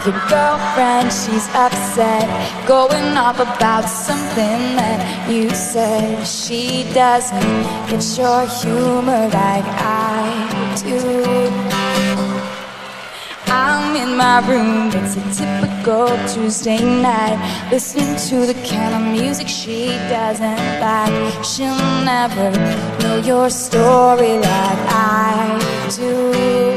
with your girlfriend, she's upset, going off about something that you said. She doesn't get your humor like I do. I'm in my room, it's a typical Tuesday night, listening to the kind of music she doesn't like. She'll never know your story like I do.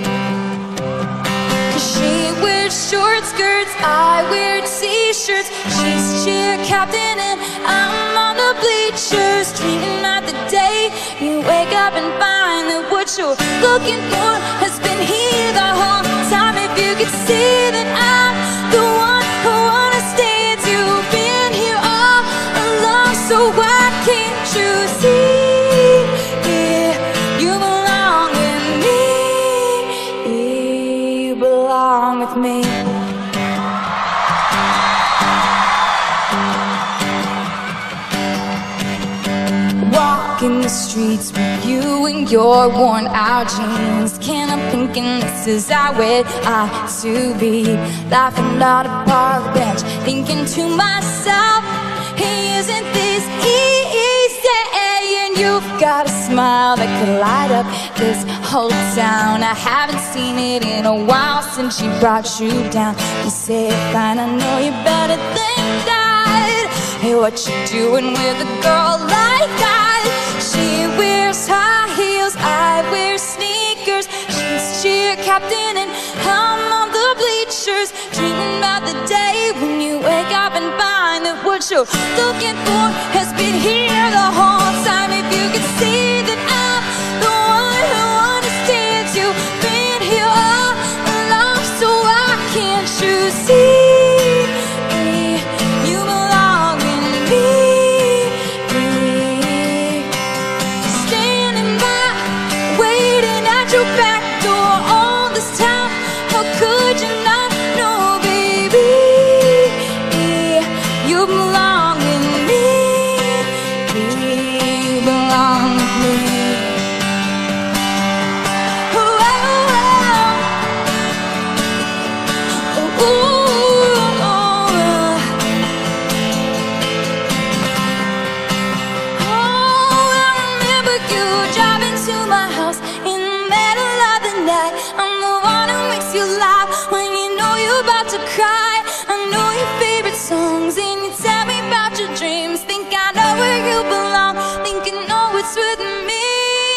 'Cause she wears short skirts, I wear t-shirts. She's cheer captain and I'm on the bleachers, dreaming of the day you wake up and find that what you're looking for has been here the whole time. If you could see that I'm the one who understands, you've been here all along, so why can't you see? Yeah, you belong with me, you belong with me. Walking the streets with you in your worn out jeans, can't help thinking this is how it ought to be. Laughing out a park bench, thinking to myself, hey, isn't this easy? And you've got a smile that could light up this whole town. I haven't seen it in a while since she brought you down. You say, fine, I know you better than that. Hey, what you doing with a girl like that? She wears high heels, I wear sneakers. She's cheer captain and I'm on the bleachers, dreaming about the day when you wake up and find that what you're looking for has been here the whole time. If you could see that I'm the one who understands, you've been here all along, so why can't you see? Back door all this time, how could you not know, baby? You belong with me, you belong with me. Oh, oh, oh. Oh, I remember you driving to my house in I'm the one who makes you laugh when you know you're about to cry. I know your favorite songs and you tell me about your dreams. Think I know where you belong, think you know it's with me.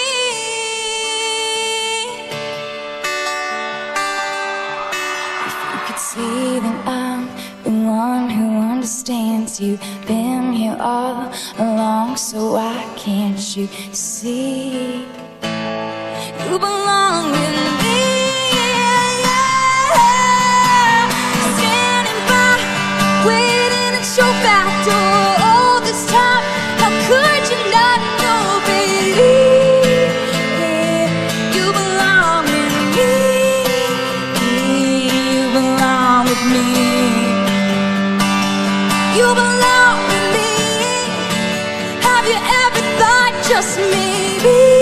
If you could see that I'm the one who understands, you've been here all along, so why can't you see? You belong with me, yeah. Standing by, waiting at your back door all this time. How could you not know, baby? Yeah, you belong with me, you belong with me. You belong with me. Have you ever thought just maybe